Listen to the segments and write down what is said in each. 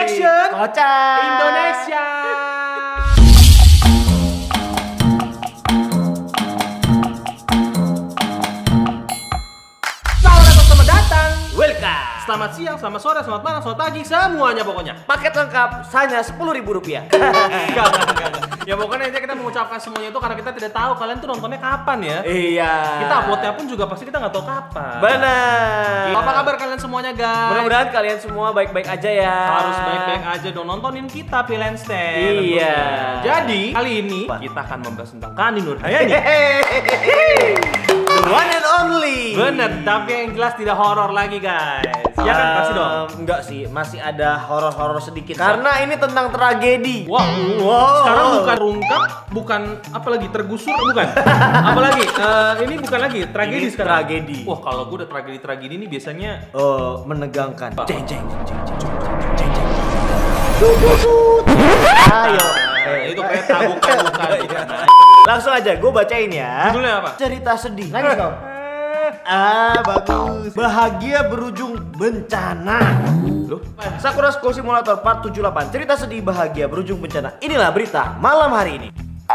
Reaction Kocak Indonesia. Selamat datang. Welcome. Selamat siang, selamat sore, selamat malam, selamat pagi, semuanya pokoknya. Paket lengkap hanya Rp10.000. Enggak. Ya pokoknya intinya kita mengucapkan semuanya itu karena kita tidak tahu kalian tuh nontonnya kapan ya. Iya. Kita uploadnya pun juga pasti kita nggak tahu kapan. Benar. Apa kabar kalian semuanya guys? Mudah-mudahan kalian semua baik-baik aja ya. Harus baik-baik aja dong, nontonin kita Pilen Stand. Iya. Jadi kali ini kita akan membahas tentang Kani Nurhayani. The one and only. Bener, tapi yang jelas tidak horor lagi guys. Ya kan pasti dong. Enggak sih, masih ada horor-horor sedikit. Karena ini tentang tragedi. Wow. Sekarang bukan rungkap, bukan apalagi tergusur, bukan. Apalagi ini bukan lagi tragedi Ini sekarang. tragedi. Wah, kalau gue udah tragedi-tragedi ini biasanya Menegangkan. Apa? Jeng. Ayo. itu kayak tabuk-tabukan. Langsung aja, gue bacain ya. Judulnya apa? Cerita sedih. Nangis dong. Bagus. Bahagia berujung bencana. Loh? Sakura School Simulator Part 78. Cerita sedih bahagia berujung bencana. Inilah berita malam hari ini.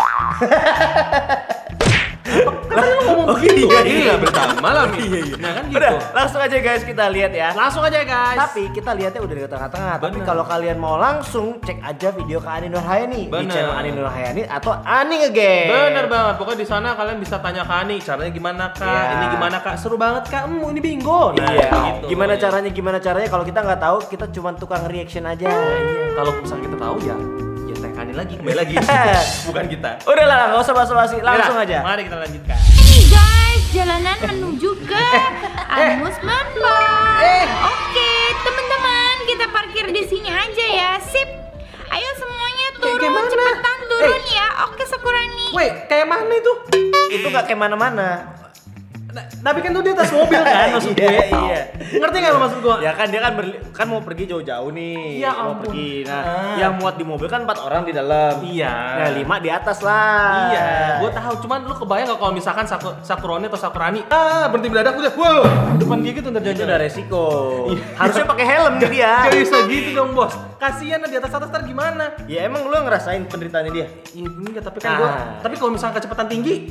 Kan lu ngomong begitu. Iya, betul. Malam ini. Nah kan gitu. Udah, langsung aja guys kita lihat ya. Langsung aja guys. Tapi kita lihatnya udah di tengah-tengah. Tapi Bener. kalau kalian mau langsung cek aja video ke Ani Nurhayani di Bener. channel Ani Nurhayani atau Ani Ngegame. Bener banget, pokoknya di sana kalian bisa tanya ke Ani, caranya gimana kak, Iya. ini gimana kak, seru banget kak, ini bingo. Nah, Iya. gitu. Gimana caranya kalau kita nggak tahu kita cuma tukang reaction aja. Iya. Kalau misalnya kita tahu ya tanya ke Ani lagi, kembali lagi. Bukan kita. Udahlah, nggak usah basa-basi, langsung Yaudah, aja. Mari kita lanjutkan. Ini guys, jalanan menuju ke Amusement Park. Oke, teman-teman, kita parkir di sini aja ya. Sip. Ayo semuanya turun, Kayak mana? cepetan turun ya. Oke, Sakurani. Wait, kayak mana itu? Itu nggak kayak mana-mana. Tapi kan tuh di atas mobil kan maksud gue. Iya. Ngerti nggak lo maksud gue? Ya kan dia kan mau pergi jauh-jauh nih. Ya Mau ampun. pergi. Nah, Ah. yang muat di mobil kan 4 orang di dalam. Iya. Nah, 5 di atas lah. Iya, gue tahu. Cuman lu kebayang gak kalau misalkan Sakuroni atau Sakurani berhenti mendadak udah, wow, depan dia gitu ntar Itu jajan. udah resiko. Iya. Harusnya pakai helm dia. Gak bisa gitu dong bos. Kasian di atas ntar gimana? Ya emang lu ngerasain penderitaannya dia? Iya enggak, tapi kan gua. Ah. Tapi kalau misalkan kecepatan tinggi,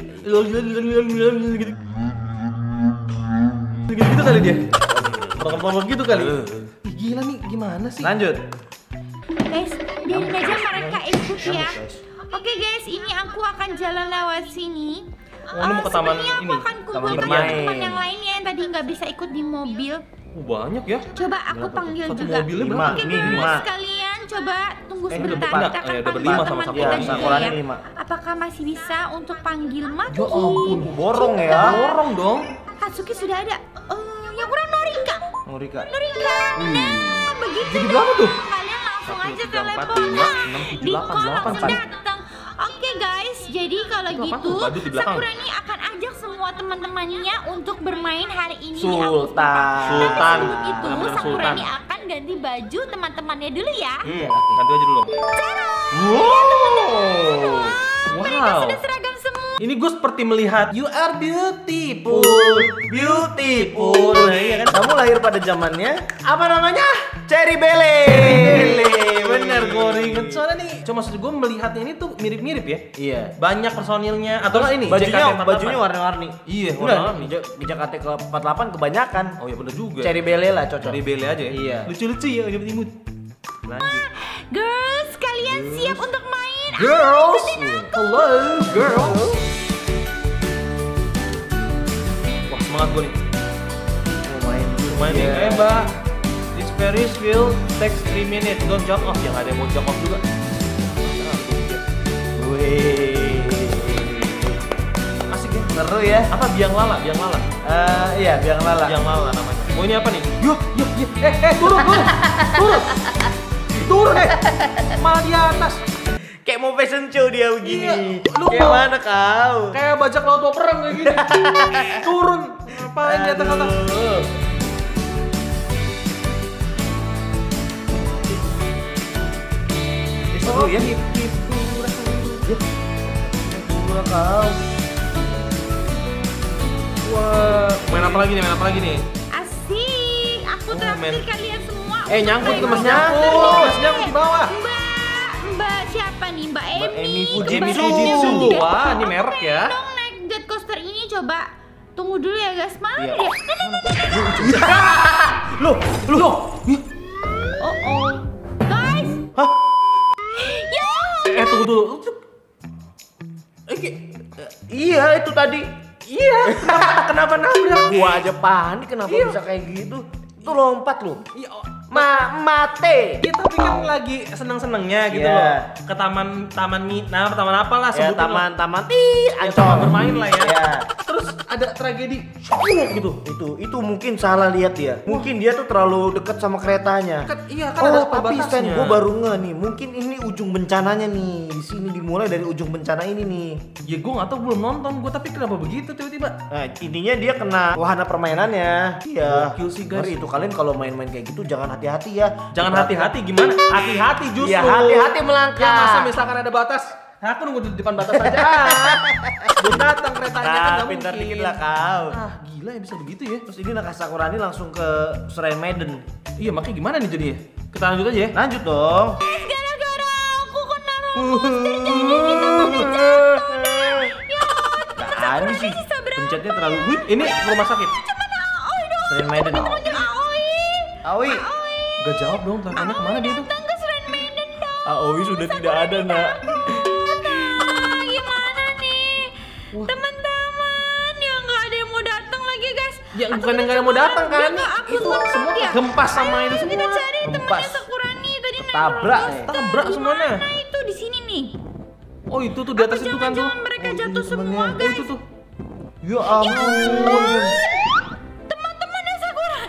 gitu kali dia. Potong-potong gitu kali. Ih, gila nih, gimana sih? Lanjut. Guys, biarin aja mereka ikut ya. guys. Oke guys, ini aku akan jalan lewat sini. Oh, ini mau ke taman Sebenarnya ini, aku akan taman kumpulkan bermain. teman-teman yang lainnya yang tadi nggak bisa ikut di mobil. Banyak ya. Coba aku panggil Satu juga. mobilnya Lima. berapa? Oke Ini guys, lima. kalian coba tunggu udah sebentar. berempat. Kita akan Udah panggil berlima sama teman Sakurani. kita Iya, juga Sakurani ya. 5. Apakah masih bisa untuk panggil Maki? Ya ampun, Borong ya. Borong dong. Katsuki sudah ada. Yang kurang Norika. Norika. Norika. Nah, begitu. Jadi dong. berapa tuh? Kalian langsung 1, aja 3, 4, telepon. 5, 6, 7, Di 8, call 8, langsung 8. datang. Oke guys, jadi kalau Itu apaan gitu tuh? Badut di belakang. Sakurani akan ajak semua teman-temannya untuk bermain hari ini di Sultan. Amusement Park. Sultan. Tapi sebelum itu Benar-benar Sakurani Sultan. akan ganti baju teman-temannya dulu ya. Ganti aja dulu. Mereka Wow. sudah seragam semua. Ini gue seperti melihat You are beautiful. Beautiful. Nah, iya kan? Kamu lahir pada zamannya apa namanya? Cherry Bele. Bener, gue inget. Soalnya nih, cuma maksud gue melihatnya ini tuh mirip-mirip ya. Iya. Banyak personilnya. Atau nggak ini? Bajunya warna-warni. Iya, Udah, warna-warni. di Jakarta ke 48 kebanyakan. Oh iya bener juga. Cherry Bele lah cocok. Cari bele aja ya. Iya. Lucu-lucu ya, udah imut. Lanjut. Girls, kalian siap untuk main? Girls, hello girls. Wah semangat gue nih. Mau main dulu. Main nih, Iya. mbak. This Ferris wheel takes 3 minutes. Don't jump off. Yang ada yang mau jump off juga. Wih. Asik ya. Seru ya. Apa biang lala? Biang lala. Iya, biang lala. Biang lala namanya. Oh ini apa nih? Yuh. Turun. Turun. Malah di atas. Kayak mau fashion show dia begini. Iya, lu Kayak mau- mana kau? Kayak bajak laut mau perang kayak gini. Turun. Ngapain di atas atas? Aduh. Seru ya. Gua kau. Wah, main apa lagi nih? Asik. Aku Oh, traktir men. kalian semua. Nyangkut tuh Mas, Nyangkut. Mas nyangkut di bawah. Mbak siapa nih? Mbak Emi. Emi Mbak Fujitsu. Emi. Wah, ini merek ya. Dong naik jet coaster ini coba. Tunggu dulu ya guys, mana Iya. dia? Loh. Oh. Guys. Hah? Ya. Tunggu dulu. Iya, itu tadi. Iya. Kenapa nabrak? Gua aja panik kenapa Iya. bisa kayak gitu. Itu lompat loh. Iya. Mate. Kita tapi kan lagi seneng-senengnya gitu Iya. loh. Ke taman apalah Ya, sebutin lah. taman Ya, taman bermain lah ya. Iya. Terus ada tragedi gitu. Itu mungkin salah lihat dia. Mungkin dia tuh terlalu dekat sama keretanya. Iya kan ada tapi Stan, pembatasnya. gue baru nge nih. Mungkin ini ujung bencananya nih. Di sini dimulai dari ujung bencana ini nih. Ya gue nggak tahu, belum nonton gue, tapi kenapa begitu tiba-tiba? Nah, intinya dia kena wahana permainannya. Iya. Gokil sih, guys. Ngeri itu, kalian kalau main-main kayak gitu jangan hati-hati ya. Jangan hati-hati gimana? Hati-hati justru. Iya, hati-hati melangkah. Ya masa misalkan ada batas, aku nunggu di depan batas aja. Belum datang keretanya kan nggak pintar mungkin. dikit lah kau. Gila ya bisa begitu ya. Terus ini Naga Sakurani langsung ke Shrine Maiden. Iya makanya gimana nih jadinya? Kita lanjut aja ya. Lanjut dong. Gara-gara aku kena roller jadi kita pada jatuh deh. Ya, Tadi sih sisa berapa? pencetnya terlalu. Wih, Ini rumah sakit. Cuman Aoi dong. Shrine Maiden. Temen Aoi. Aoi. Gak jawab dong, teleponnya kemana dia tuh? Datang ke Shrine Maiden dong. Aoi sudah tidak ada, Nak. Nah, gimana nih? Teman-teman, ya nggak ada yang mau datang lagi guys. Ya bukan yang gak mau datang kan? Itu Semua gempas sama itu Kita semua. cari Gempas. temannya Sakurani tadi naik Tabrak, roller coaster. Tabrak semuanya. Nah itu di sini nih. Oh itu tuh di atas itu kan tuh. Jangan mereka jatuh semua Oh guys. itu tuh. Ya ampun. Teman-temannya Sakurani.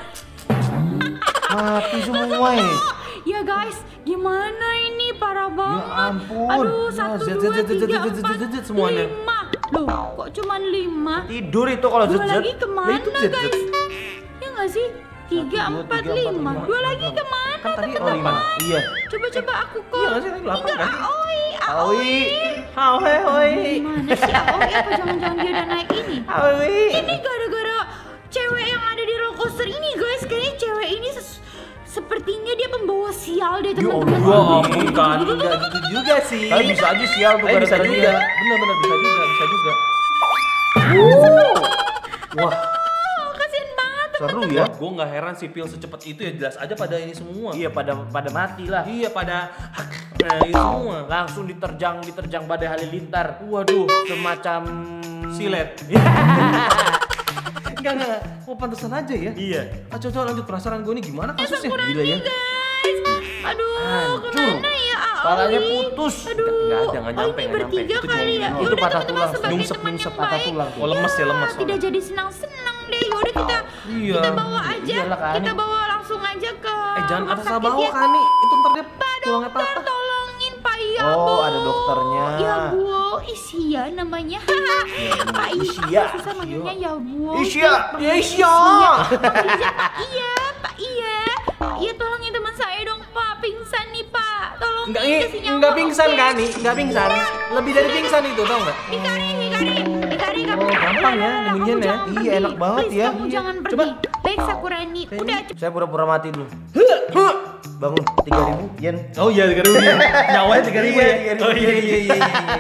Mati semua ya. Ya guys, gimana ini parah banget. ampun. Aduh, Ya, 1, zet, 2, zet, zet, 3, zet, zet, 4, zet, zet, semuanya. 5. Loh, kok cuman 5? Tidur itu kalau Dua zet lagi kemana Lah, itu zet, zet. guys? Ya nggak sih? 3, 4, 5. Dua lagi kemana? Kan tadi Oh, 5. Iya. Coba-coba aku ke. Iya nggak sih? Tadi 8 kan? Aoi, Aoi. Hoi hoi. Gimana sih Aoi? Apa jangan-jangan dia udah naik ini? Hoi. Ini gara-gara cewek yang ada di roller coaster ini guys. Kayaknya cewek ini sepertinya dia pembawa sial deh teman-teman. Ya ampun kan, enggak gitu juga sih. Tapi bisa aja sial tuh Bisa gara-gara juga. dia. Bener-bener bisa juga. Wah, Oh, kasihan banget. Seru ya. gue nggak heran sipil secepat itu ya, jelas aja pada ini semua. Iya, pada mati lah. Iya pada itu semua. Langsung diterjang badai halilintar. Waduh, Semacam silet. Enggak. Oh pantesan aja ya. Iya. Coba lanjut, penasaran gue nih gimana kasusnya. Gila ya. Guys, aduh, Hancur. kemana ya Aoi? Palanya putus. Aduh, Nggak ada, nggak nyampe, ini nggak nyampe. bertiga Itu kali cuma ya. itu Yaudah, patah teman-teman, tulang, sebagai nyungsep, teman nyungsep, yang patah baik, tulang. Oh, lemes ya, lemes Tidak soalnya. jadi senang-senang deh. Yaudah kita Iya. kita bawa aja. Iyalah, Kak Ani. Kita bawa langsung aja ke Jangan rumah atas sakit bawah ya. kan nih. Itu ntar dia Pak tulangnya dokter, patah. tolongin Pak Iya. Oh, ada dokternya. Ya Bu, Isya namanya. Pak Isya. Iya. Susah manggilnya ya Bu. Isya. Ya Isya. Panggilnya Pak Iya, Pak Iya. Pak Iya tolongin teman saya dong Pak. Pingsan nih Pak. Tolongin kasih nyawa. Enggak pingsan oke? kan nih, enggak pingsan. Lebih dari pingsan itu tau enggak? Hikari kamu. Oh, gampang ya, Kamu nemuinnya ya. jangan Iya, pergi. enak banget Please, ya. Kamu Iya. jangan Coba. pergi. Baik Sakurani. Udah Saya pura-pura mati dulu. Bangun 3.000 yen. Oh iya 3.000 ya. Nyawanya 3.000 ya. Iya, Oh iya.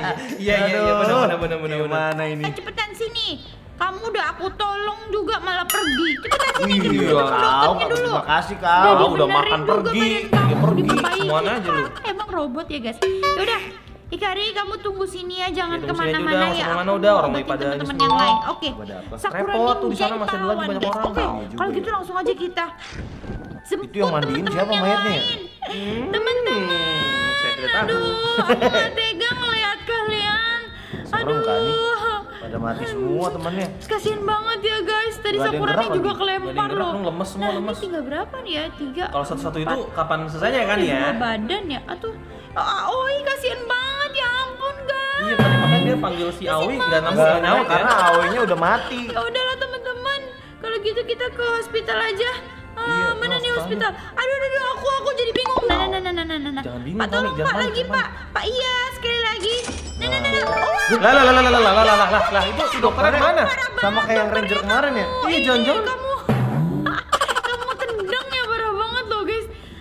Iya benar. Gimana ini? cepetan sini. Kamu udah aku tolong juga malah pergi. Cepetan sini Iya, cepetan ke Kau, dokternya dulu. terima kasih Ah, kau. udah dibenerin makan juga pergi. badan Ya kamu, pergi, diperbaiki. semuanya aja lu. Emang robot ya guys. Yaudah, Hikari kamu tunggu sini ya, jangan Iya, tunggu sini aja kemana-mana udah, ya. kemana Aku udah, mau orang obatin daripada ini teman-teman semua. yang lain. Oke. Pada apa? Sakurani Repot tuh, di sana menjadi masih ada lagi pahlawan, banyak guys. orang. Oke, Iya juga kalau ya. gitu langsung aja kita jemput Itu yang mandiin teman-teman siapa yang mayatnya ya? lain. Teman-teman. Saya tidak tahu. Aduh, aku gak tega ngeliat kalian. Serem kan nih? Aduh. Pada mati semua temannya. Kasian banget ya guys. Tadi Nggak ada yang Sakurani gerak juga lagi. kelempar Nggak ada yang gerak, loh. dong, lemes semua, Nah, lemes. ini 3 berapa nih ya? 3. Kalau satu-satu itu kapan selesainya kan ya? 2 badan ya. Atau Aoi kasian banget ya ampun guys. Iya tadi makanya dia panggil si Awi nggak nambah Enggak, nyawa kan? karena awalnya udah mati. Ya udahlah teman-teman. Kalau gitu kita ke hospital aja. Iya, Mana nih hospital. hospital? Aduh, aku jadi bingung. Nah. Jangan bingung, Pak, tolong Kak, jangan Pak panik, lagi jangan Pak. Pak iya, sekali lagi. Nah. Oh, Lah itu si dokternya mana? Sama kayak yang ranger kemarin ya. Iya jangan-jangan. kamu tendang ya parah banget loh guys.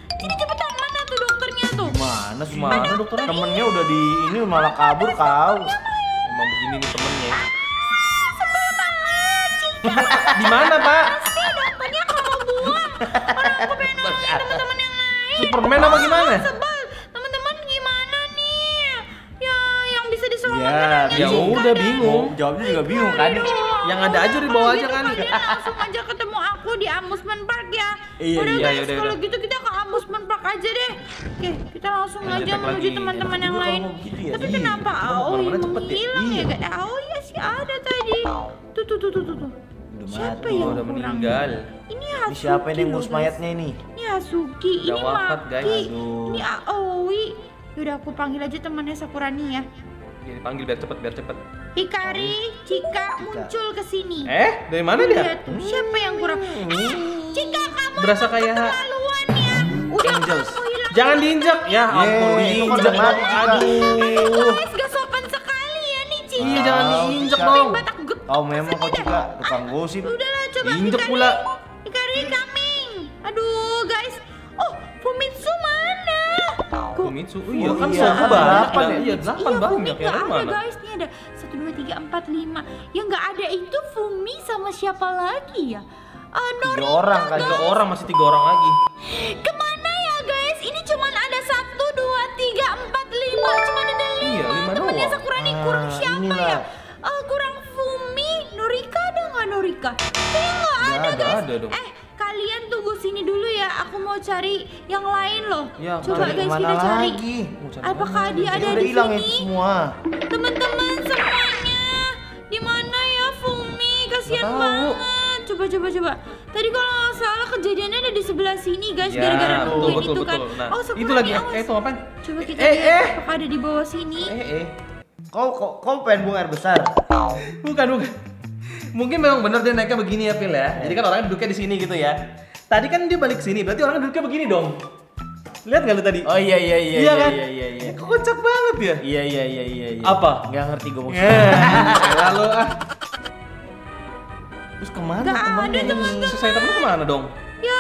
Gimana dokternya? Temennya udah di ini malah kabur kau. Emang begini nih temennya. Di mana Pak? Sih dokternya kalau buang. Orang aku pengen nolongin teman-teman yang lain. Superman apa gimana? Sebel. Teman-teman gimana nih? Ya, yang bisa diselamatkan Ya, hanya ya Cika udah dan bingung. Jawabnya juga bingung kan? Yang ada aja di bawah aja kan. Kalian langsung aja ketemu aku di amusement park ya. Iya, Udah iya, guys, yaudah, kalau yaudah. gitu kita ke amusement park aja deh. Oke, kita langsung Lanjut aja naik menuju lagi. teman-teman Enak yang juga lain. kalau begitu ya. Tapi Iya, kenapa kita mau Aoi kemana-mana cepet ya. menghilang ya? Iya. Oh iya sih ada tadi. Tuh. Udah Siapa mati. yang Udah kurang? meninggal. Ini Ini Hatsuki siapa ini yang loh, ngurus guys. mayatnya ini? Ini Hatsuki, Udah ini wafat, Maki, guys. Aduh. ini Aoi. Yaudah aku panggil aja temannya Sakurani ya. Jadi panggil biar cepet. Hikari, Cika muncul ke sini. Dari mana dia? Lihat tuh, siapa yang kurang? Cika kamu Berasa kayak keterlaluan ya. Udah Angels. kamu hilang. Jangan diinjak. Ya ampun, Itu diinjak. kan udah mati, Cika. Aduh. Guys, gak sopan sekali ya nih Cika. Iya, jangan diinjak Cika. dong. Batak getok. Kau memang kau Cika, tukang gosip. Udahlah coba Diinjak Hikari. pula. Hikari coming. Aduh guys. Oh, Fumitsu mana? Kok Fumitsu, iya kan iya, satu kan banyak. delapan ya? Iya, 8 Fumi banyak ya. nggak Kan ada mana? guys, nih ada 1, 2, 3, 4, 5. Yang nggak ada itu Fumi sama siapa lagi ya? Norita, 3 orang kan. 3 orang, masih 3 orang lagi. Kemana ya guys? Ini cuman ada 1, 2, 3, 4, 5. Cuman ada 5. Iya, 5 Temennya doang. Sakurani kurang siapa inilah. ya? Kurang Fumi. Norika ada nggak Norika? Kayaknya nggak ada Nggak guys. ada dong. Kalian tunggu sini dulu ya. Aku mau cari yang lain loh. Ya, Coba Cari guys kemana kita cari. lagi? Mau cari Apakah mana? dia ada Udah di hilang ya sini? semua. Teman-teman semuanya, di mana ya Fumi? Kasihan Nggak tahu. banget. Coba. Tadi kalau nggak salah kejadiannya ada di sebelah sini guys, Ya, gara-gara nungguin betul, itu kan. betul. Nah, Oh, Sakurani, itu lagi. awas. Itu ngapain? Coba kita Eh, lihat eh. apakah ada di bawah sini. Kau pengen buang air besar? Bukan. Mungkin memang benar dia naiknya begini ya, Pil ya. Jadi kan orangnya duduknya di sini gitu ya. Tadi kan dia balik sini, berarti orangnya duduknya begini dong. Lihat nggak lu tadi? Oh iya Iya kan? iya. Kocak banget ya. Iya. Apa? Nggak ngerti gue Ya, maksudnya. lalu Terus kemana Nggak ada, temennya ini? teman-teman. selesai temen kemana dong? Ya,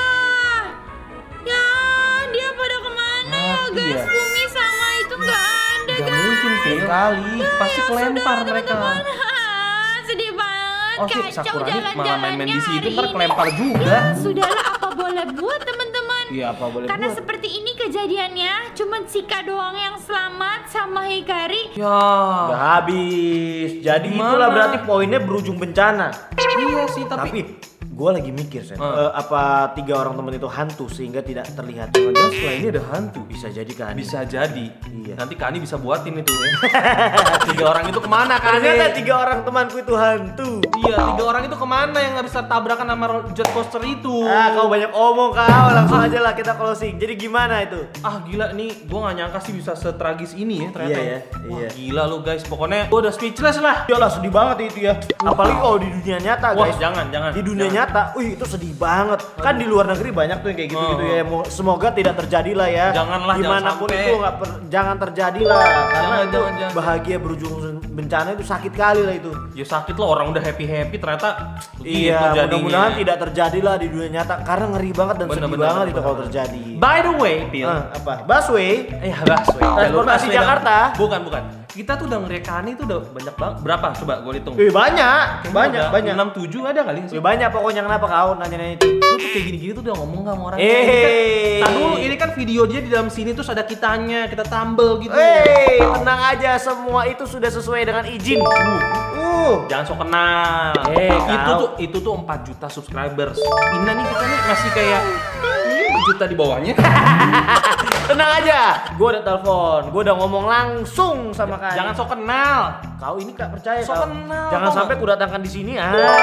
dia pada kemana ya Mati guys? ya? Fumi sama itu nggak ada Gak guys. mungkin, Pil. Kali. Pasti Ya kelempar sudah, mereka. teman-teman. Sedih banget. Oh, sih, Kacau Sakurani malah jalan-jalannya main-main di situ, hari ntar ini. kelempar juga. Ya, sudahlah apa boleh buat teman-teman. Iya apa boleh Karena buat? seperti ini kejadiannya, cuman Cika doang yang selamat sama Hikari. Ya. Udah habis. Jadi Gimana? itulah berarti poinnya berujung bencana. Iya sih, Tapi tapi gue lagi mikir Sen, apa 3 orang temen itu hantu sehingga tidak terlihat? jangan setelah ini ada hantu. Bisa jadi kan? Bisa jadi. Iya. Nanti Kani bisa buatin itu. 3 orang itu kemana Kani? Ternyata 3 orang temanku itu hantu. Iya, 3 orang itu kemana yang nggak bisa tabrakan sama jet coaster itu? Kau banyak omong kau. Langsung aja lah kita closing. Jadi gimana itu? Gila nih, gua nggak nyangka sih bisa setragis ini ya ternyata. Iya ya, Wah, iya. gila lu guys. Pokoknya gua udah speechless lah. Iyalah sedih banget itu ya. Apalagi kalau di dunia nyata Wah, guys. jangan. Di dunia nyata, itu sedih banget. Kan di luar negeri banyak tuh yang kayak gitu-gitu ya. Semoga tidak terjadi lah ya. Janganlah, jangan Dimanapun sampai. itu jangan terjadi lah. Karena itu jangan. bahagia berujung bencana itu sakit kali lah itu. Ya sakit lo, orang udah happy ternyata begitu Iya, jadinya. mudah-mudahan tidak terjadi lah di dunia nyata. Karena ngeri banget dan sedih banget itu kalau terjadi. By the way, Pil. Apa? Busway? Busway. Jalur Transportasi busway Jakarta? Bukan. Kita tuh udah ngerekani tuh udah banyak banget. Berapa? Coba gue hitung. Banyak. Banyak. 6-7 ada kali nggak sih? Banyak pokoknya. Kenapa kau nanya-nanya itu? Lu tuh kayak gini-gini tuh udah ngomong gak sama orang. Eh. Tadi dulu ini kan video dia di dalam sini terus ada kitanya, kita tumble gitu. Tenang aja, semua itu sudah sesuai dengan izin. Jangan sok kenal. Itu tuh 4 juta subscribers. Ina nih kita nih masih kayak 5 juta di bawahnya. Tenang aja, gue udah telepon, gue udah ngomong langsung sama kalian. Jangan sok kenal. Kau ini gak percaya Sok kau. kenal, Jangan tau sampai nggak? ku datangkan di sini.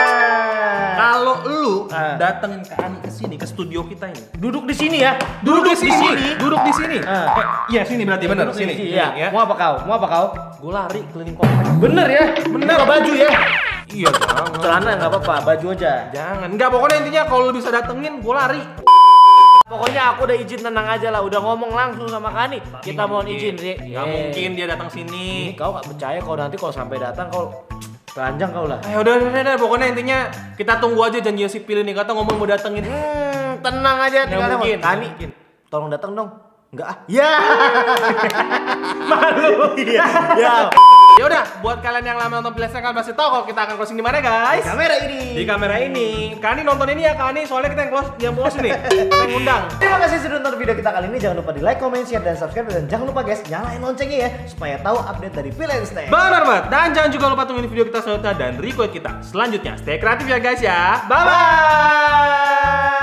Kalau lu datengin ke Ani ke sini ke studio kita ini. Duduk di sini ya. Duduk di sini. Duduk di sini. Iya sini berarti bener Duduk di sini. Iya. Mau apa kau? Mau apa kau? Gue lari keliling komplek. Bener ya? Bener. Buka baju ya. Iya jangan. Celana nggak apa-apa, baju aja. Jangan. Enggak pokoknya intinya kalau lu bisa datengin gue lari. Pokoknya aku udah izin, tenang aja lah. Udah ngomong langsung sama Kani. Kita mohon izin. Gak mungkin dia datang Ini sini. kau gak percaya kalau nanti kalau sampai datang kau telanjang kau lah. Udah, pokoknya intinya kita tunggu aja janji si Pil ini kata ngomong mau datengin. Tenang aja, tinggal mungkin, Kani. mungkin. Tolong datang dong. Enggak ah. Ya. Malu. Iya. Ya. Ya udah, buat kalian yang lama nonton Blast kan pasti tahu kalau kita akan closing di mana, guys? Kamera ini. Di kamera ini. Kani nonton ini ya, Kani, soalnya kita yang close nih. Kita yang ngundang. Terima kasih sudah nonton video kita kali ini. Jangan lupa di like, comment, share, dan subscribe. Dan jangan lupa guys, nyalain loncengnya ya supaya tahu update dari Phil and Stay. Benar banget. Dan jangan juga lupa tungguin video kita selanjutnya dan request kita selanjutnya. Stay kreatif ya guys ya. Bye bye.